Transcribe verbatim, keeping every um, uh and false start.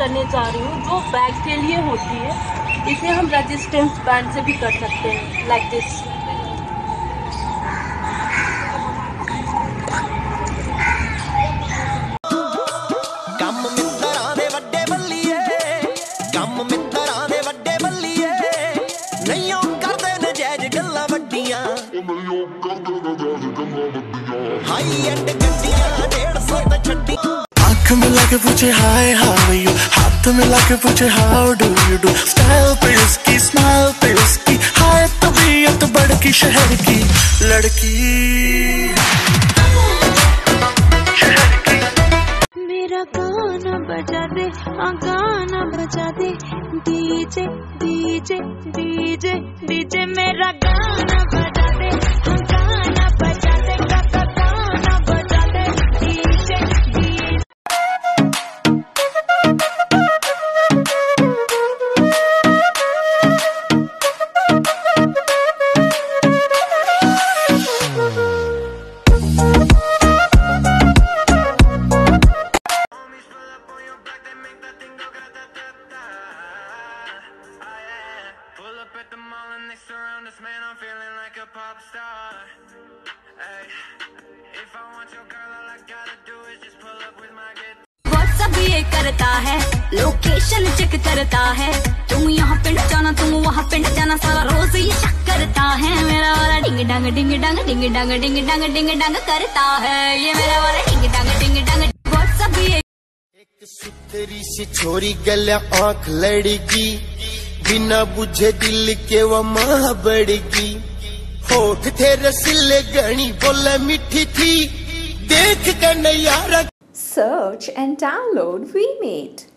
करने जा रही हूँ जो बैग के लिए होती है। इसे हम रेजिस्टेंस बैंड से भी कर सकते हैं, लाइक दिस। आँख मिला के पूछे हाय हाउ आर यू, हाथ मिला के पूछे how do you do. Style पे उसकी, स्माइल पे उसकी, हाय तबीयत बड़की शहर की लड़की। मेरा गाना बजा दे, हाँ गाना बजा दे, डीजे डीजे डीजे डीजे मेरा गाना बजा दे, हाँ गाना बजा दे, गाना गाना बजा दे, DJ DJ. Man, I'm feeling like a pop star. Hey, if I want your girl, all I gotta do is just pull up with my guitar. WhatsApp ये करता है, लोकेशन चेक करता है, तुम यहाँ पिंड जाना, तुम वहाँ पिंड जाना, सारा रोज ये शक करता है। मेरा वाला डिंग डंग डिंग डंग डिंग डंग डिंग डंग डिंग डंग करता है, ये मेरा वाला डिंग डंग डिंग डंग। WhatsApp ये एक सुथरी सी छोरी गल्या आँख लड़की, बिना बुझे दिल के वो माँ बड़गी। होठ थे रसीले गणी बोले मीठी थी, देख कर Nayara. Search and download VMate.